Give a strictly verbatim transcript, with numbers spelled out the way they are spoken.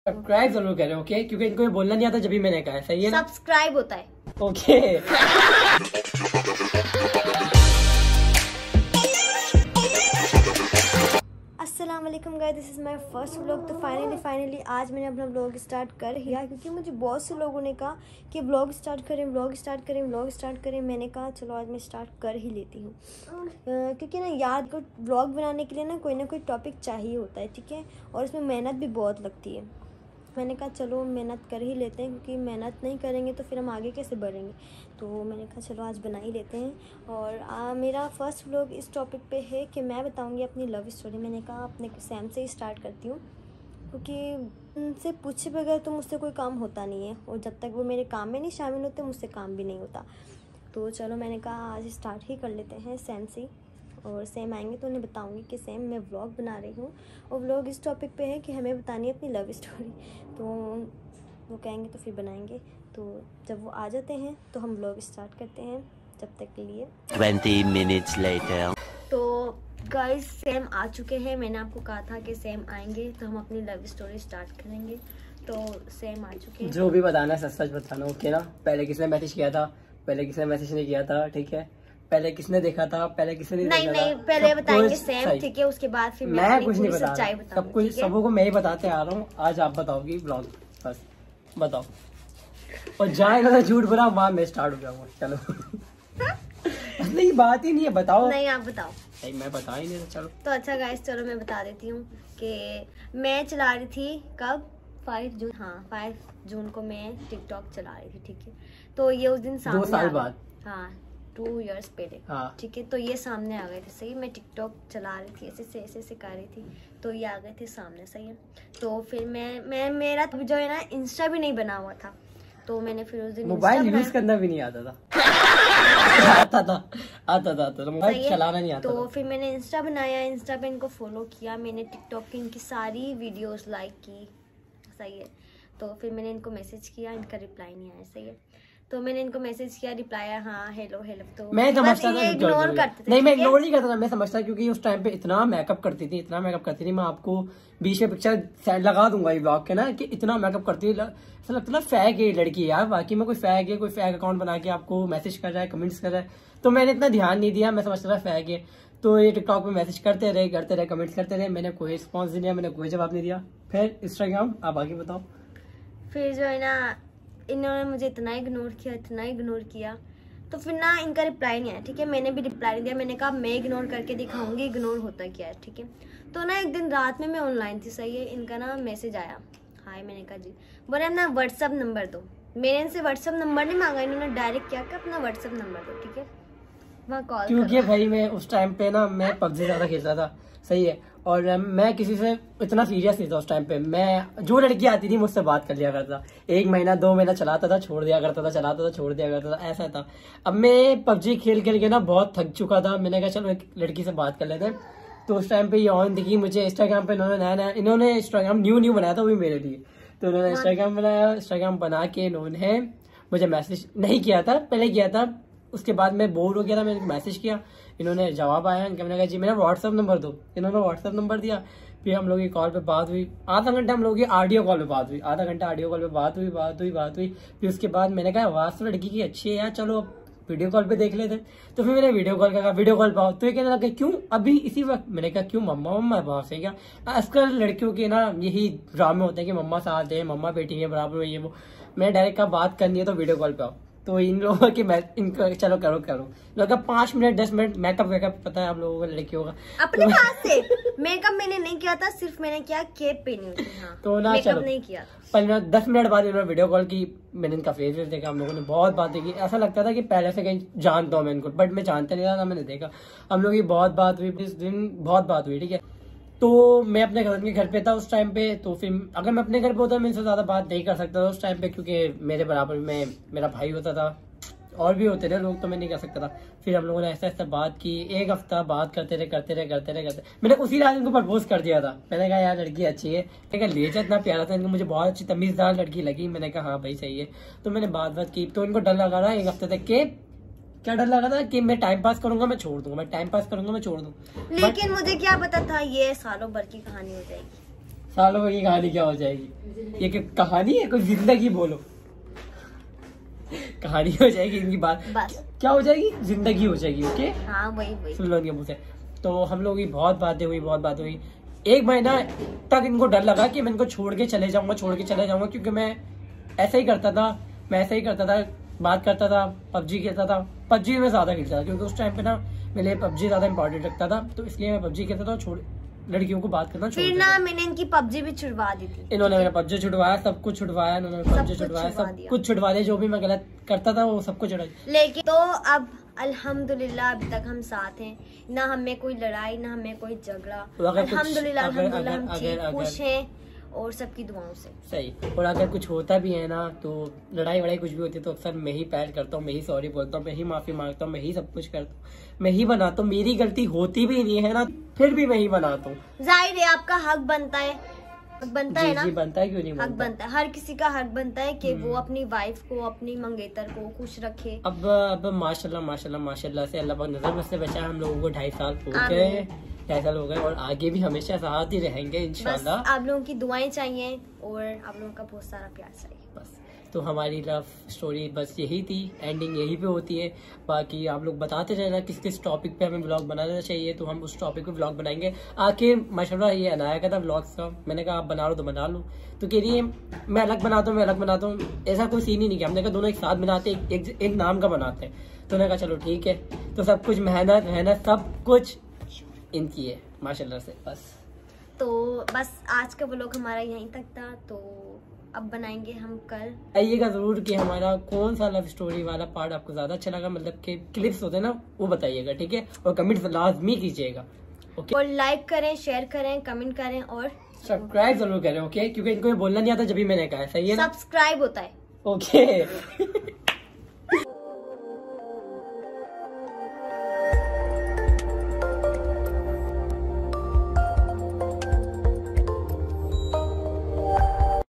Subscribe जरूर करें, okay, क्योंकि इनको ये बोलना नहीं आता जब भी मैंने कहा है, सही है ना? सब्सक्राइब होता है, ओके। अस्सलाम वालेकुम guys, this is my first vlog. तो फाइनली फाइनली आज मैंने अपना व्लॉग स्टार्ट कर लिया, क्योंकि मुझे बहुत से लोगों ने कहा कि व्लॉग स्टार्ट करें व्लॉग स्टार्ट करें व्लॉग स्टार्ट करें। मैंने कहा चलो आज मैं स्टार्ट कर ही लेती हूँ, क्योंकि ना याद को व्लॉग बनाने के लिए ना कोई ना कोई टॉपिक चाहिए होता है, ठीक है, और इसमें मेहनत भी बहुत लगती है। मैंने कहा चलो मेहनत कर ही लेते हैं, क्योंकि मेहनत नहीं करेंगे तो फिर हम आगे कैसे बढ़ेंगे। तो मैंने कहा चलो आज बना ही लेते हैं। और आ, मेरा फर्स्ट व्लॉग इस टॉपिक पे है कि मैं बताऊंगी अपनी लव स्टोरी। मैंने कहा अपने सैम से ही स्टार्ट करती हूँ, क्योंकि उनसे पूछे बगैर तो मुझसे कोई काम होता नहीं है, और जब तक वो मेरे काम में नहीं शामिल होते मुझसे काम भी नहीं होता। तो चलो मैंने कहा आज स्टार्ट ही कर लेते हैं सैम से। और सेम आएंगे तो उन्हें बताऊंगी कि सेम मैं व्लॉग बना रही हूँ, और व्लॉग इस टॉपिक पे है कि हमें बतानी है अपनी लव स्टोरी। तो वो कहेंगे तो फिर बनाएंगे। तो जब वो आ जाते हैं तो हम व्लॉग स्टार्ट करते हैं, जब तक के लिए ट्वेंटी मिनट्स लेटर। तो गाइस सेम आ चुके हैं। मैंने आपको कहा था कि सेम आएंगे तो हम अपनी लव स्टोरी स्टार्ट करेंगे। तो सेम आ चुके हैं। जो भी बताना है सच सच बताना, ओके ना? पहले किसने मैसेज किया था, पहले किसने मैसेज नहीं किया था, ठीक है? पहले किसने देखा था, पहले किसने नहीं, नहीं देखा नहीं था? पहले बताएंगे सेम, ठीक है, उसके बाद फिर मैं, मैं कुछ नहीं बता सच्चाई रहा, बताऊंगी, सब कुछ सबों को मैं ही बताते आ रहा हूँ। आज आप बताओगी ब्लॉग, बस बताओ। और जहाँ इन्होंने झूठ बोला वहाँ मैं स्टार्ट हो जाऊंगा। चलो नहीं बात ही नहीं है, बताओ। नहीं आप बताओ। नहीं मैं बता ही नहीं, चलो। तो अच्छा गाइस चलो मैं बता देती हूँ कि मैं चला रही थी कब, फाइव जून, हाँ फाइव जून को मैं टिकटॉक चला रही थी, ठीक है। तो ये उस दिन सामने दो साल बाद, हाँ टू इयर्स पहले, हाँ ठीक है। तो ये सामने आ गए थे, सही। मैं टिकटॉक चला रही थी, ऐसे से ऐसे सिखा रही थी, तो ये आ गए थे सामने, सही है। तो फिर मैं मैं मेरा जो है ना इंस्टा भी नहीं बना हुआ था, तो मैंने फिर उस दिन मोबाइल यूज करना भी नहीं आता था। आता था आता था आता था मोबाइल चलाना नहीं आता तो था। फिर मैंने इंस्टा बनाया, इंस्टा पे इनको फॉलो किया, मैंने टिकटॉक की इनकी सारी वीडियोस लाइक की, सही है। तो फिर मैंने इनको मैसेज किया, इनका रिप्लाई नहीं आया, सही है। तो मैंने इनको मैसेज किया, रिप्लाई आया हाँ हेलो हेलो। तो मैं समझता था इग्नोर करते थे, नहीं मैं इग्नोर नहीं करता था, मैं समझता, क्योंकि उस टाइम पे इतना मेकअप करती थी इतना मेकअप करती थी। मैं आपको बीच में पिक्चर लगा दूंगा ये ब्लॉग के ना, कि इतना मेकअप करती थी, ऐसा लगता ना फैक है लड़की यार, बाकी में कोई फैक है, कोई फैक अकाउंट बना के आपको मैसेज कर रहा है, कमेंट्स कर रहा है। तो मैंने इतना ध्यान नहीं दिया, मैं समझता था फैक है। तो ये टिकटॉक पे मैसेज करते रहे करते रहे कमेंट्स करते रहे, मैंने कोई रिस्पॉन्स नहीं दिया, मैंने कोई जवाब नहीं दिया। फिर इंस्टाग्राम, आप आगे बताओ। फिर जो है ना इन्होंने मुझे इतना इग्नोर किया इतना इग्नोर किया, तो फिर ना इनका रिप्लाई नहीं आया, ठीक है। मैंने भी रिप्लाई नहीं दिया, मैंने कहा मैं इग्नोर करके दिखाऊंगी इग्नोर होता क्या है, ठीक है। तो ना एक दिन रात में मैं ऑनलाइन थी, सही है, इनका ना मैसेज आया, हाय। मैंने कहा जी, बोले अपना व्हाट्सअप नंबर दो। मैंने इनसे व्हाट्सअप नंबर नहीं मांगा, इन्होंने डायरेक्ट क्या अपना व्हाट्सअप नंबर दो, ठीक है, वहाँ कॉल। क्योंकि भाई मैं उस टाइम पे ना मैं पबजी ज्यादा खेलता था, सही है, और मैं किसी से इतना सीरियस नहीं था उस टाइम पे। मैं जो लड़की आती थी मुझसे बात कर लिया करता, एक महीना दो महीना चलाता था, छोड़ दिया करता था, चलाता था छोड़ दिया करता था, ऐसा था। अब मैं पबजी खेल खेल के ना बहुत थक चुका था, मैंने कहा चलो एक लड़की से बात कर लेते हैं। तो उस टाइम पे ये ऑन दिखी मुझे इंस्टाग्राम पे, इन्होंने नया नया इन्होंने इंस्टाग्राम न्यू न्यू बनाया था, वो भी मेरे लिए। तो उन्होंने इंस्टाग्राम बनाया, इंस्टाग्राम बना के इन्होंने मुझे मैसेज नहीं किया था, पहले किया था, उसके बाद मैं बोर हो गया था, मैंने मैसेज किया, इन्होंने जवाब आया, मैंने कहा जी मेरा व्हाट्सअप नंबर दो। इन्होंने व्हाट्सअप नंबर दिया, फिर हम लोग की कॉल पे बात हुई, आधा घंटा हम लोग की ऑडियो कॉल पे बात हुई, आधा घंटा ऑडियो कॉल पे बात हुई बात हुई बात हुई फिर उसके बाद मैंने कहा आवाज तो लड़की की अच्छी है यार, चलो वीडियो कॉल पे देख लेते। तो फिर मैंने वीडियो कॉल कहा, वीडियो कॉल पाओ, तो ये कहने लगा क्यों अभी इसी वक्त। मैंने कहा क्यों मम्मा मम्मा वहां से क्या, आजकल लड़कियों के ना यही ड्रामे होते हैं कि मम्मा साथ है, मम्मा बेटी है बराबर, ये वो। मैंने डायरेक्ट कहा बात करनी है तो वीडियो कॉल पे आओ। तो इन लोगों की इनको चलो करो करो लगा पांच मिनट दस मिनट मेकअप वेकअप पता है आप लोगों को लड़कियों का अपने तो, हाथ से मेकअप मैंने नहीं किया था, सिर्फ मैंने क्या केप पहनी हुई थी, हाँ, तो ना चलो नहीं किया। पंद्रह दस मिनट बाद इन्होंने वीडियो कॉल की, मैंने इनका फेस वेस देखा, हम लोगों ने बहुत बातें की, ऐसा लगता था कि पहले से कहीं जानता हूँ मैं इनको, बट मैं जानता नहीं था, मैंने देखा हम लोग की बहुत बात हुई, इस दिन बहुत बात हुई, ठीक है। तो मैं अपने कजन के घर पे था उस टाइम पे, तो फिर अगर मैं अपने घर पे होता मैं इनसे ज्यादा बात नहीं कर सकता था उस टाइम पे, क्योंकि मेरे बराबर में मेरा भाई होता था और भी होते थे लोग, तो मैं नहीं कर सकता था। फिर हम लोगों ने ऐसा ऐसा बात की, एक हफ्ता बात करते रहे करते रहे करते रहे करते मैंने उसी रात इनको प्रपोज कर दिया था। मैंने कहा यार लड़की अच्छी है, मैंने कहा लेजा इतना प्यारा था, इनको मुझे बहुत अच्छी तमीजदार लड़की लगी। मैंने कहा हाँ भाई सही है, तो मैंने बात बात की। तो इनको डर लगा रहा एक हफ्ते तक के, क्या डर लगा था कि मैं टाइम पास करूंगा मैं छोड़ दूंगा, मैं टाइम पास करूंगा मैं छोड़ दूंगा, लेकिन मुझे क्या पता था ये सालों भर की कहानी हो जाएगी। सालों भर की कहानी क्या हो जाएगी? ये क्या कहानी है? कोई जिंदगी बोलो। कहानी हो जाएगी इनकी बात। बस क्या हो जाएगी? जिंदगी हो जाएगी। ओके हाँ वही वही। सुन लो इनके मुंह से। तो हम लोग की बहुत बातें हुई, बहुत बातें हुई। एक महीना तक इनको डर लगा कि मैं इनको छोड़ के चले जाऊंगा, छोड़ के चले जाऊंगा, क्योंकि मैं ऐसा ही करता था। मैं ऐसा ही करता था, बात करता था, पबजी खेलता था। पबजी में ज्यादा खेलता था क्योंकि उस टाइम पे ना मेरे लिए पबजी ज्यादा इंपॉर्टेंट रखता था, तो इसलिए मैं पबजी खेलता था। छोड़ लड़कियों को बात करना छोड़ फिर दिया। ना मैंने इनकी पबजी भी छुड़वा दी थी। इन्होंने मेरा पबजी छुड़वाया, सब कुछ छुड़वाया, इन्होंने सब पबजी कुछ छुड़वाया, छुड़वा सब दिया। कुछ छुड़वा दिया। जो भी मैं गलत करता था वो सब कुछ छुड़वा दिया। लेकिन तो अब अल्हम्दुलिल्लाह अभी तक हम साथ हैं, ना हमें कोई लड़ाई, ना हमें कोई झगड़ा। अगर कुछ- अल्हम्दुलिल्लाह अगर- अल्हम्दुलिल्लाह हम अगर- ठीक अगर- खुश हैं और सबकी दुआओं से। सही। और अगर कुछ होता भी है ना, तो लड़ाई वड़ाई कुछ भी होती है तो अक्सर मैं ही पैर करता हूँ, मैं ही सॉरी बोलता हूँ, मैं ही माफी मांगता हूँ, मैं ही सब कुछ करता हूँ, मैं ही बनाता हूँ। मेरी गलती होती भी नहीं है ना, फिर भी मैं ही बनाता हूँ। जाहिर है आपका हक बनता है, हक बनता है जी ना, जी बनता है, क्यों नहीं हक बनता। बनता है। हर किसी का हक बनता है कि वो अपनी वाइफ को, अपनी मंगेतर को खुश रखे। अब अब माशाल्लाह माशाल्लाह माशाल्लाह से अल्लाह पाक नजर बस से बचाए। हम लोगों को ढाई साल हो गए हैं, ढाई साल हो गए और आगे भी हमेशा साथ ही रहेंगे बस इंशाल्लाह। आप लोगों की दुआएं चाहिए और आप लोगों का बहुत सारा प्यार चाहिए। बस तो हमारी लव स्टोरी बस यही थी, एंडिंग यही पे होती है। बाकी आप लोग बताते रहना किस किस टॉपिक पे हमें ब्लॉग बनाना चाहिए, तो हम उस टॉपिक पे ब्लॉग बनाएंगे। आखिर माशाल्लाह ये अनाया का था ब्लॉग्स का, मैंने कहा आप बना लो तो बना लो, तो कह रही है मैं अलग बनाता हूँ, मैं अलग बनाता हूँ। ऐसा कोई सीन ही नहीं किया, हमने कहा दोनों एक साथ बनाते, एक, एक, एक नाम का बनाते हैं। तो मैंने कहा चलो ठीक है। तो सब कुछ मेहनत मेहनत सब कुछ इनकी है माशाल्लाह से। बस तो बस आज का व्लॉग हमारा यहीं तक था, तो अब बनाएंगे हम कल। आइएगा जरूर कि हमारा कौन सा लव स्टोरी वाला पार्ट आपको ज्यादा अच्छा लगा, मतलब कि क्लिप्स होते हैं ना वो बताइएगा, ठीक है। और कमेंट लाजमी कीजिएगा, ओके। और लाइक करें, शेयर करें, कमेंट करें और सब्सक्राइब जरूर करें, ओके, क्योंकि इनको ये बोलना नहीं आता जब भी मैंने कहा है, सही है ना। सब्सक्राइब होता है। ओके